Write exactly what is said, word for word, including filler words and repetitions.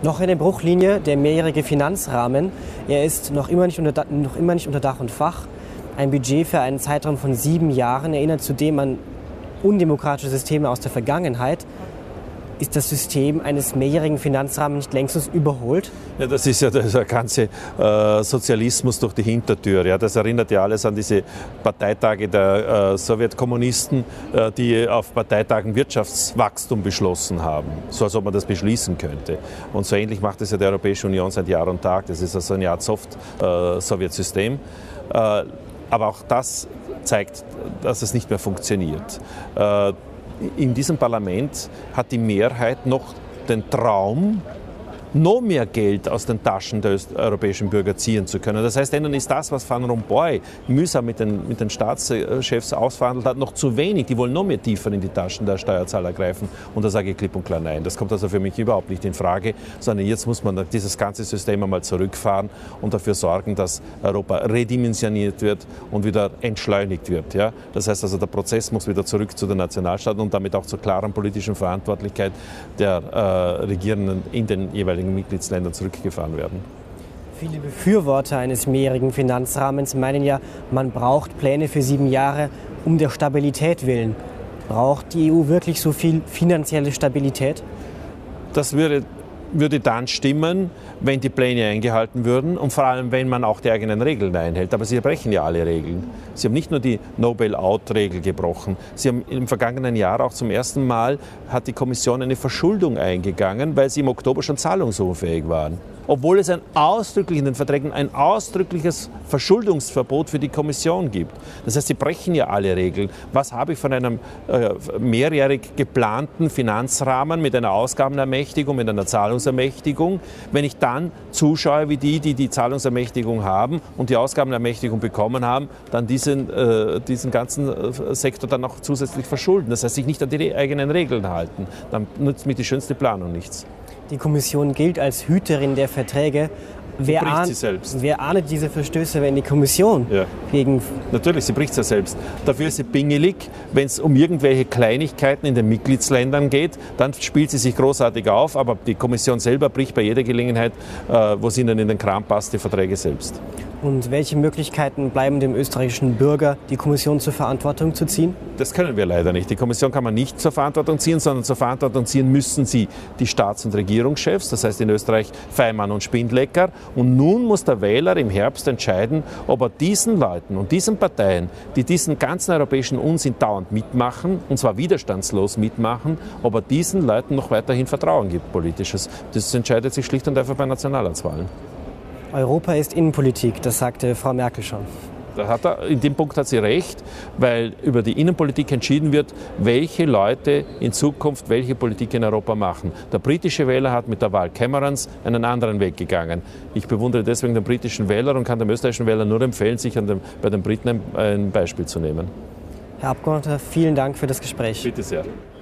Noch eine Bruchlinie, der mehrjährige Finanzrahmen. Er ist noch immer nicht unter, noch immer nicht unter Dach und Fach. Ein Budget für einen Zeitraum von sieben Jahren erinnert zudem an undemokratische Systeme aus der Vergangenheit. Ist das System eines mehrjährigen Finanzrahmens nicht längstens überholt? Ja, das ist ja der ganze äh, Sozialismus durch die Hintertür. Ja. Das erinnert ja alles an diese Parteitage der äh, Sowjetkommunisten, äh, die auf Parteitagen Wirtschaftswachstum beschlossen haben. So als ob man das beschließen könnte. Und so ähnlich macht es ja die Europäische Union seit Jahr und Tag. Das ist also eine Art Soft-Sowjetsystem. Äh, aber auch das zeigt, dass es nicht mehr funktioniert. Äh, In diesem Parlament hat die Mehrheit noch den Traum, noch mehr Geld aus den Taschen der europäischen Bürger ziehen zu können. Das heißt, ihnen ist das, was Van Rompuy mühsam mit den, mit den Staatschefs ausverhandelt hat, noch zu wenig. Die wollen noch mehr tiefer in die Taschen der Steuerzahler greifen. Und da sage ich klipp und klar nein. Das kommt also für mich überhaupt nicht in Frage, sondern jetzt muss man dieses ganze System einmal zurückfahren und dafür sorgen, dass Europa redimensioniert wird und wieder entschleunigt wird. Ja? Das heißt also, der Prozess muss wieder zurück zu den Nationalstaaten und damit auch zur klaren politischen Verantwortlichkeit der äh, Regierenden in den jeweiligen Mitgliedsländern zurückgefahren werden. Viele Befürworter eines mehrjährigen Finanzrahmens meinen ja, man braucht Pläne für sieben Jahre um der Stabilität willen. Braucht die E U wirklich so viel finanzielle Stabilität? Das würde würde dann stimmen, wenn die Pläne eingehalten würden und vor allem, wenn man auch die eigenen Regeln einhält. Aber Sie brechen ja alle Regeln. Sie haben nicht nur die No-Bail-Out-Regel gebrochen. Sie haben im vergangenen Jahr auch zum ersten Mal hat die Kommission eine Verschuldung eingegangen, weil sie im Oktober schon zahlungsunfähig waren. Obwohl es ein ausdrücklich in den Verträgen ein ausdrückliches Verschuldungsverbot für die Kommission gibt. Das heißt, sie brechen ja alle Regeln. Was habe ich von einem äh, mehrjährig geplanten Finanzrahmen mit einer Ausgabenermächtigung, mit einer Zahlungsermächtigung, wenn ich dann zuschaue, wie die, die die Zahlungsermächtigung haben und die Ausgabenermächtigung bekommen haben, dann diesen, äh, diesen ganzen äh, Sektor dann auch zusätzlich verschulden. Das heißt, sich nicht an die eigenen Regeln halten. Dann nützt mir die schönste Planung nichts. Die Kommission gilt als Hüterin der Verträge. Wer, bricht ahnt, sie selbst. wer ahndet diese Verstöße, wenn die Kommission ja. gegen... Natürlich, sie bricht sie ja selbst. Dafür ist sie pingelig. Wenn es um irgendwelche Kleinigkeiten in den Mitgliedsländern geht, dann spielt sie sich großartig auf. Aber die Kommission selber bricht bei jeder Gelegenheit, äh, wo es ihnen in den Kram passt, die Verträge selbst. Und welche Möglichkeiten bleiben dem österreichischen Bürger, die Kommission zur Verantwortung zu ziehen? Das können wir leider nicht. Die Kommission kann man nicht zur Verantwortung ziehen, sondern zur Verantwortung ziehen müssen sie die Staats- und Regierungschefs, das heißt in Österreich Faymann und Spindlecker. Und nun muss der Wähler im Herbst entscheiden, ob er diesen Leuten und diesen Parteien, die diesen ganzen europäischen Unsinn dauernd mitmachen, und zwar widerstandslos mitmachen, ob er diesen Leuten noch weiterhin Vertrauen gibt, politisches. Das entscheidet sich schlicht und einfach bei Nationalratswahlen. Europa ist Innenpolitik, das sagte Frau Merkel schon. Da hat er, in dem Punkt hat sie recht, weil über die Innenpolitik entschieden wird, welche Leute in Zukunft welche Politik in Europa machen. Der britische Wähler hat mit der Wahl Camerons einen anderen Weg gegangen. Ich bewundere deswegen den britischen Wähler und kann dem österreichischen Wähler nur empfehlen, sich an dem, bei den Briten ein, ein Beispiel zu nehmen. Herr Abgeordneter, vielen Dank für das Gespräch. Bitte sehr.